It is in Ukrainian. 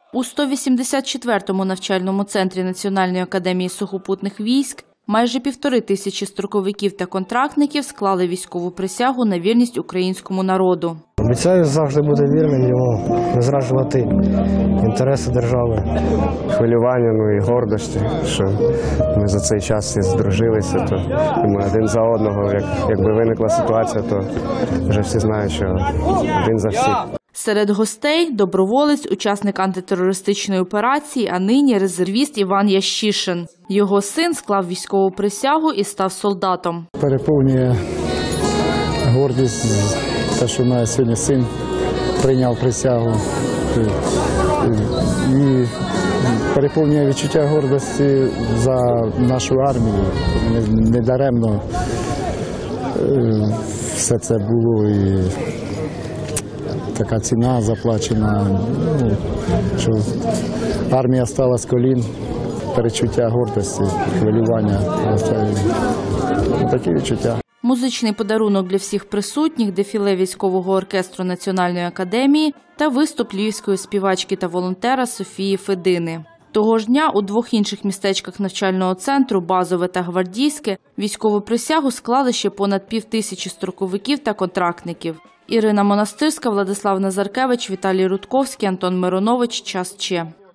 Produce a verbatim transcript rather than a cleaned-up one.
У сто вісімдесят четвертому навчальному центрі Національної академії сухопутних військ майже півтори тисячі строковиків та контрактників склали військову присягу на вірність українському народу. Обіцяю завжди бути вірним йому, не зраджувати інтереси держави. Хвилювання, ну і гордості, що ми за цей час всі здружилися, то ми один за одного. Як, якби виникла ситуація, то вже всі знають, що один за всіх. Серед гостей – доброволець, учасник антитерористичної операції, а нині резервіст Іван Ящишин. Його син склав військову присягу і став солдатом. Переповнює гордість те, що має сьогодні син прийняв присягу. І переповнює відчуття гордості за нашу армію. Недаремно все це було і така ціна заплачена, ну, що армія стала з колін, перечуття гордості, хвилювання. Такі відчуття. Музичний подарунок для всіх присутніх, дефіле військового оркестру Національної академії та виступ львівської співачки та волонтера Софії Федини. Того ж дня у двох інших містечках навчального центру, Базове та Гвардійське, військову присягу склали ще понад півтисячі строковиків та контрактників. Ірина Монастирська, Владислав Назаркевич, Віталій Рудковський, Антон Миронович. Час Че.